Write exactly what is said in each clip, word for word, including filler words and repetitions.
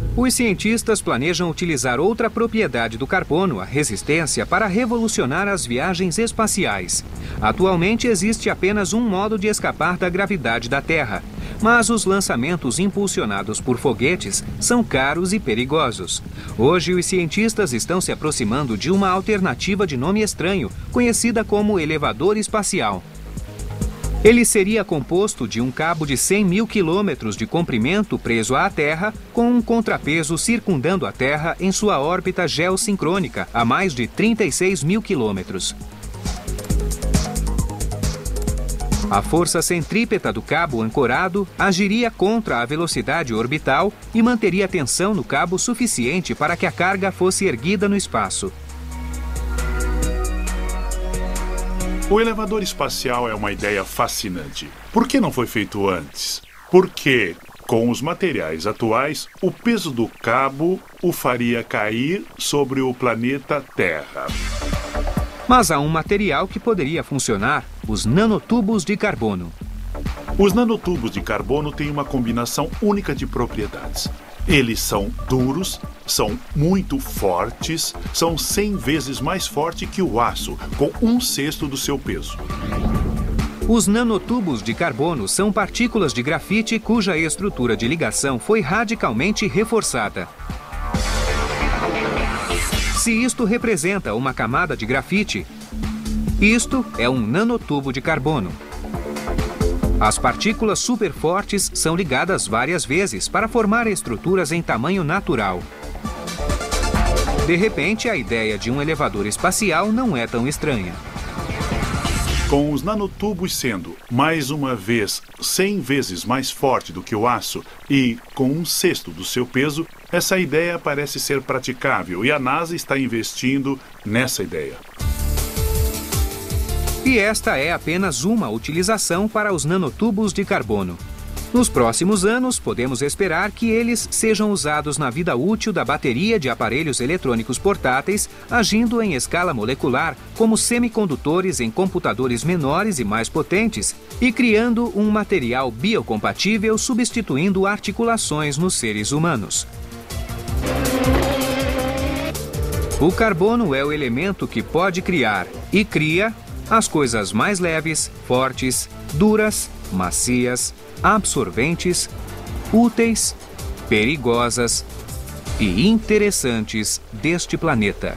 Os cientistas planejam utilizar outra propriedade do carbono, a resistência, para revolucionar as viagens espaciais. Atualmente existe apenas um modo de escapar da gravidade da Terra, mas os lançamentos impulsionados por foguetes são caros e perigosos. Hoje, os cientistas estão se aproximando de uma alternativa de nome estranho, conhecida como elevador espacial. Ele seria composto de um cabo de cem mil quilômetros de comprimento preso à Terra, com um contrapeso circundando a Terra em sua órbita geossincrônica a mais de trinta e seis mil quilômetros. A força centrípeta do cabo ancorado agiria contra a velocidade orbital e manteria tensão no cabo suficiente para que a carga fosse erguida no espaço. O elevador espacial é uma ideia fascinante. Por que não foi feito antes? Porque, com os materiais atuais, o peso do cabo o faria cair sobre o planeta Terra. Mas há um material que poderia funcionar: os nanotubos de carbono. Os nanotubos de carbono têm uma combinação única de propriedades. Eles são duros, são muito fortes, são cem vezes mais fortes que o aço, com um sexto do seu peso. Os nanotubos de carbono são partículas de grafite cuja estrutura de ligação foi radicalmente reforçada. Se isto representa uma camada de grafite, isto é um nanotubo de carbono. As partículas superfortes são ligadas várias vezes para formar estruturas em tamanho natural. De repente, a ideia de um elevador espacial não é tão estranha. Com os nanotubos sendo, mais uma vez, cem vezes mais forte do que o aço e com um sexto do seu peso, essa ideia parece ser praticável e a NASA está investindo nessa ideia. E esta é apenas uma utilização para os nanotubos de carbono. Nos próximos anos, podemos esperar que eles sejam usados na vida útil da bateria de aparelhos eletrônicos portáteis, agindo em escala molecular como semicondutores em computadores menores e mais potentes, e criando um material biocompatível substituindo articulações nos seres humanos. O carbono é o elemento que pode criar, e cria, as coisas mais leves, fortes, duras, macias, absorventes, úteis, perigosas e interessantes deste planeta.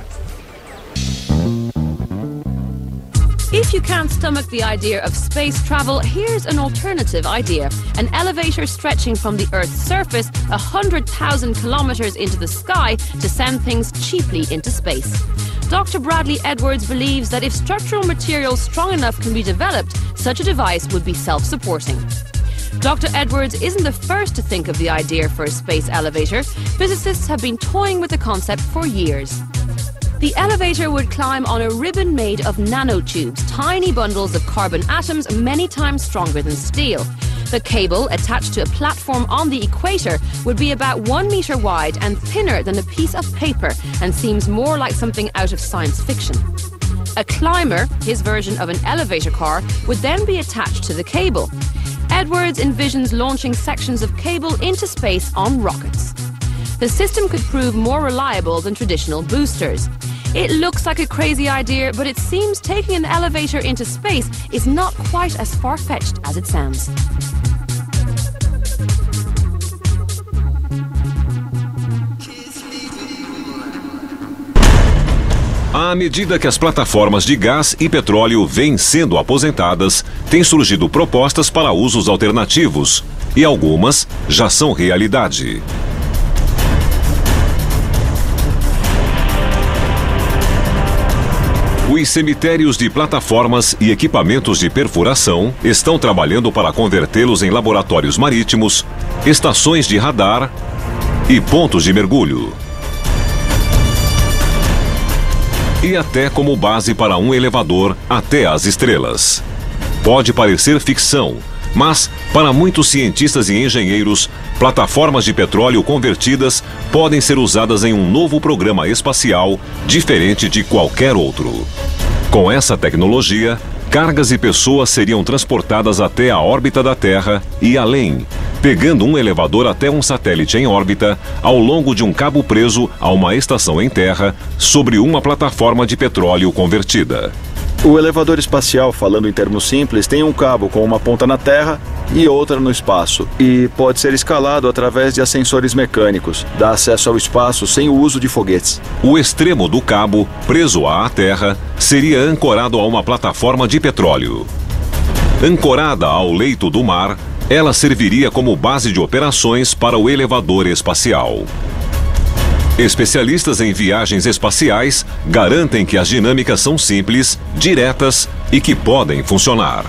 If you can't stomach the idea of space travel, here's an alternative idea. An elevator stretching from the Earth's surface one hundred thousand kilometers into the sky to send things cheaply into space. Doctor Bradley Edwards believes that if structural materials strong enough can be developed, such a device would be self-supporting. Doctor Edwards isn't the first to think of the idea for a space elevator. Physicists have been toying with the concept for years. The elevator would climb on a ribbon made of nanotubes, tiny bundles of carbon atoms many times stronger than steel. The cable, attached to a platform on the equator, would be about one meter wide and thinner than a piece of paper and seems more like something out of science fiction. A climber, his version of an elevator car, would then be attached to the cable. Edwards envisions launching sections of cable into space on rockets. The system could prove more reliable than traditional boosters. It looks like a crazy idea, but it seems taking an elevator into space is not quite as far-fetched as it sounds. À medida que as plataformas de gás e petróleo vêm sendo aposentadas, têm surgido propostas para usos alternativos, e algumas já são realidade. Os cemitérios de plataformas e equipamentos de perfuração estão trabalhando para convertê-los em laboratórios marítimos, estações de radar e pontos de mergulho. E até como base para um elevador até as estrelas. Pode parecer ficção, mas, para muitos cientistas e engenheiros, plataformas de petróleo convertidas podem ser usadas em um novo programa espacial diferente de qualquer outro. Com essa tecnologia, cargas e pessoas seriam transportadas até a órbita da Terra e além, pegando um elevador até um satélite em órbita, ao longo de um cabo preso a uma estação em terra, sobre uma plataforma de petróleo convertida. O elevador espacial, falando em termos simples, tem um cabo com uma ponta na Terra e outra no espaço, e pode ser escalado através de ascensores mecânicos. Dá acesso ao espaço sem o uso de foguetes. O extremo do cabo, preso à Terra, seria ancorado a uma plataforma de petróleo. Ancorada ao leito do mar, ela serviria como base de operações para o elevador espacial. Especialistas em viagens espaciais garantem que as dinâmicas são simples, diretas e que podem funcionar.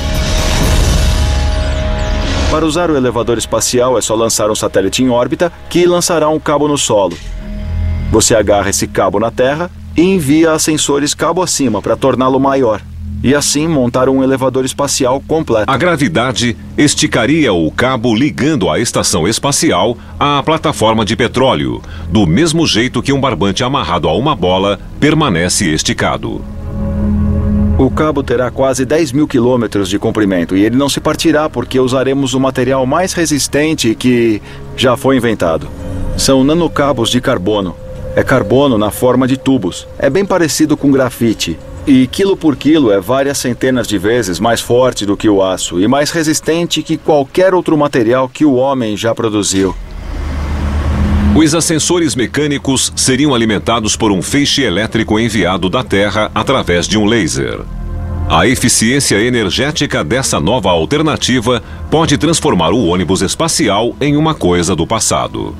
Para usar o elevador espacial é só lançar um satélite em órbita que lançará um cabo no solo. Você agarra esse cabo na Terra e envia ascensores cabo acima para torná-lo maior. E assim montar um elevador espacial completo. A gravidade esticaria o cabo ligando a estação espacial à plataforma de petróleo, do mesmo jeito que um barbante amarrado a uma bola permanece esticado. O cabo terá quase dez mil quilômetros de comprimento e ele não se partirá porque usaremos o material mais resistente que já foi inventado. São nanocabos de carbono. É carbono na forma de tubos. É bem parecido com grafite. E quilo por quilo é várias centenas de vezes mais forte do que o aço e mais resistente que qualquer outro material que o homem já produziu. Os ascensores mecânicos seriam alimentados por um feixe elétrico enviado da Terra através de um laser. A eficiência energética dessa nova alternativa pode transformar o ônibus espacial em uma coisa do passado.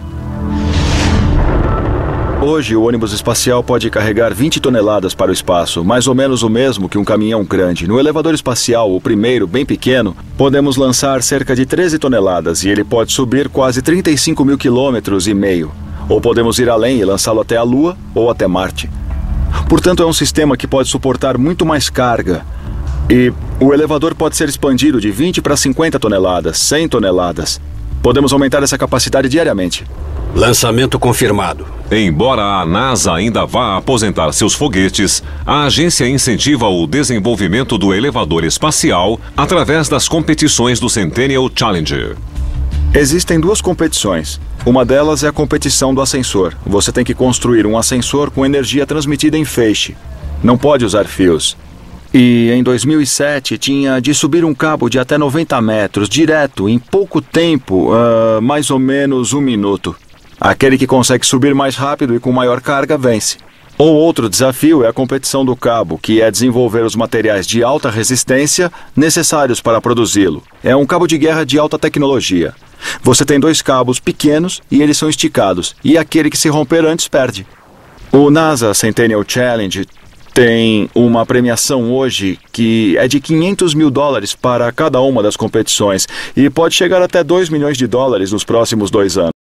Hoje, o ônibus espacial pode carregar vinte toneladas para o espaço, mais ou menos o mesmo que um caminhão grande. No elevador espacial, o primeiro, bem pequeno, podemos lançar cerca de treze toneladas e ele pode subir quase trinta e cinco mil quilômetros e meio. Ou podemos ir além e lançá-lo até a Lua ou até Marte. Portanto, é um sistema que pode suportar muito mais carga. E o elevador pode ser expandido de vinte para cinquenta toneladas, cem toneladas. Podemos aumentar essa capacidade diariamente. Lançamento confirmado. Embora a NASA ainda vá aposentar seus foguetes, a agência incentiva o desenvolvimento do elevador espacial através das competições do Centennial Challenger. Existem duas competições. Uma delas é a competição do ascensor. Você tem que construir um ascensor com energia transmitida em feixe. Não pode usar fios. E em dois mil e sete tinha de subir um cabo de até noventa metros, direto, em pouco tempo, uh, mais ou menos um minuto. Aquele que consegue subir mais rápido e com maior carga vence. Ou outro desafio é a competição do cabo, que é desenvolver os materiais de alta resistência necessários para produzi-lo. É um cabo de guerra de alta tecnologia. Você tem dois cabos pequenos e eles são esticados, e aquele que se romper antes perde. O NASA Centennial Challenge tem uma premiação hoje que é de quinhentos mil dólares para cada uma das competições e pode chegar até dois milhões de dólares nos próximos dois anos.